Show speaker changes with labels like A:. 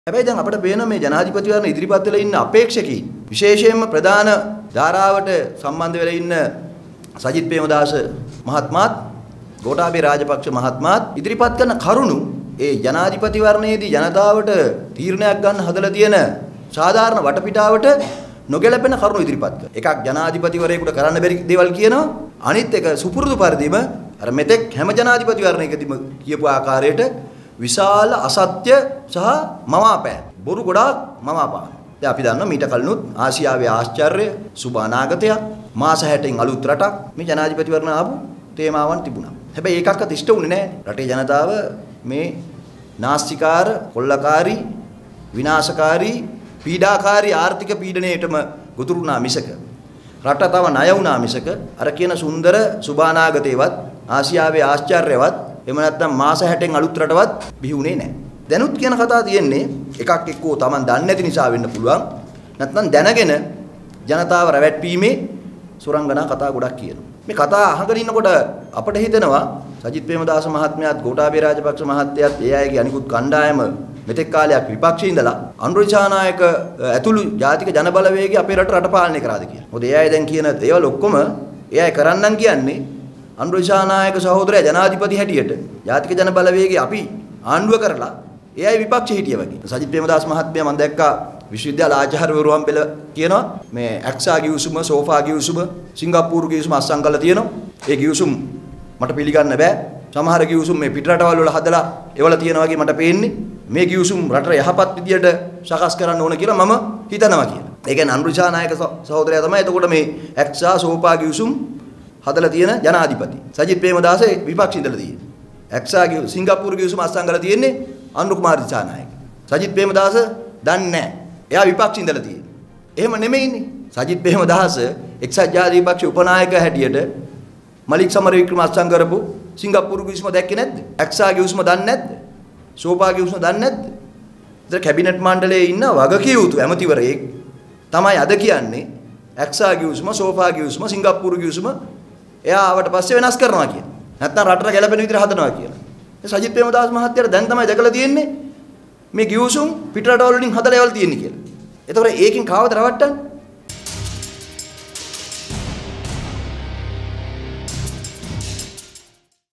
A: හැබැයි දැන් අපිට පේන මේ ජනාධිපතිවරණ ඉදිරිපත් වෙලා ඉන්න අපේක්ෂකී විශේෂයෙන්ම ප්‍රධාන ධාරාවට සම්බන්ධ වෙලා ඉන්න සජිත් ප්‍රේමදාස මහත්මයාත් ගෝඨාභය රාජපක්ෂ මහත්මයාත් ඉදිරිපත් කරන කරුණු ඒ ජනාධිපතිවරණයේදී ජනතාවට තීරණයක් ගන්න හදලා තියෙන සාධාරණ වටපිටාවට නොගැලපෙන කරුණු ඉදිරිපත් කරනවා. එකක් ජනාධිපතිවරයෙකුට කරන්න බැරි දේවල් කියනවා. අනිත් එක සුපුරුදු පරිදිම අර මෙතෙක් හැම ජනාධිපතිවරණයකදීම කියපු ආකාරයට විශාල අසත්‍ය සහ මවාපෑම් බොරු ගොඩාක් මවාපාන. දැන් අපි දන්නවා මීට කලිනුත් ආසියාවේ ආශ්චර්ය සුබ අනාගතයක් මාස 60න් අලුත් රටක් මේ ජනාධිපතිවරණ ආපු තේමාවන් තිබුණා. හැබැයි ඒකක්වත් ඉෂ්ට වුණේ නැහැ. රටේ ජනතාව මේ නාස්තිකාර, කොල්ලකාරී, විනාශකාරී, පීඩාකාරී ආර්ථික පීඩනයටම ගොදුරුනා මිසක රට තව ණය වුණා මිසක අර කියන සුන්දර සුබ අනාගතේවත් ආසියාවේ ආශ්චර්යවත් එහෙම නැත්නම් මාස 60න් අලුත් රටවත් බිහිුනේ නැහැ. දැනුත් කියන කතාව තියෙන්නේ එකක් එක්කෝ Taman දන්නේ නැති නිසා වෙන්න පුළුවන්. නැත්නම් දැනගෙන ජනතාව රැවට්ටීමේ සුරංගනා කතා ගොඩක් කියනවා. මේ කතා අහගෙන ඉන්නකොට අපිට හිතෙනවා සජිත් ප්‍රේමදාස මහත්මයාත් ගෝඨාභය රාජපක්ෂ මහත්තයාත් ඒ අයගේ අනිකුත් කණ්ඩායම මෙතෙක් කාලයක් විපක්ෂයේ ඉඳලා අනුර දිසානායක ඇතුළු ජාතික ජනබලවේගය අපේ රට පාලනය කරාද කියලා. මොකද ඒ අය දැන් කියන දේවල් ඔක්කොම ඒ අය කරන්නන් කියන්නේ අනුර දිසානායක සහෝදරයා ජනාධිපති හැටියට ජාතික ජනබලවේගය අපි ආණ්ඩුව කරලා ඒ අය විපක්ෂයේ හිටිය වගේ. සජිත් ප්‍රේමදාස මහත්මයා මම දැක්කා විශ්වවිද්‍යාල ආචාර්යවරු හම්බෙල කියනවා මේ ඇක්සා ගිවිසුම, සෝෆා ගිවිසුම, සිංගප්පූරු ගිවිසුම අස්සම් කරලා තියෙනවා. ඒ ගිවිසුම් මට පිළිගන්න බෑ. සමහර ගිවිසුම් මේ පිටරටවල් වල හදලා ඒවල තියෙනවා වගේ මට පේන්නේ. මේ ගිවිසුම් රටට යහපත් විදියට සකස් කරන්න ඕන කියලා මම හිතනවා කියලා. ඒ කියන්නේ අනුර දිසානායක සහෝදරයා තමයි එතකොට මේ ඇක්සා සෝෆා ගිවිසුම් හදලා තියෙන ජනාධිපති. සජිත් ප්‍රේමදාස විපක්ෂ ඉඳලා තියෙන්නේ. ඇක්සා සිංගප්පූරු ගිවිසුම අස්සම් කරලා තියෙන්නේ අනුර කුමාර දිසානායක. සජිත් ප්‍රේමදාස දන්නේ නැහැ. එයා විපක්ෂ ඉඳලා තියෙන්නේ. එහෙම නෙමෙයිනේ. සජිත් ප්‍රේමදාස එක්සත් ජාතික පක්ෂ උපනායක හැටියට මලික් සමරවික්‍රම අස්සම් කරපු සිංගප්පූරු ගිවිසුම දැක්කේ නැද්ද? ඇක්සා ගිවිසුම දන්නේ නැද්ද? සෝපා ගිවිසුම දන්නේ නැද්ද? ඉතින් කැබිනට් මණ්ඩලයේ ඉන්න වගකිය යුතු ඇමතිවරයෙක් තමයි අද කියන්නේ ඇක්සා ගිවිසුම, සෝපා ගිවිසුම, සිංගප්පූරු ගිවිසුම එයා ආවට පස්සේ වෙනස් කරනවා කියන. නැත්නම් රටට ගැලපෙන විදිහට හදනවා කියන. සජිත් ප්‍රේමදාස මහත්තයාට දැන් තමයි දැකලා තියෙන්නේ මේ ගිවිසුම් පිටරටවල වලින් හදලා ඒවල් තියෙන්නේ කියලා. ඒතකොට ඒකෙන් කාවද රවට්ටන්නේ?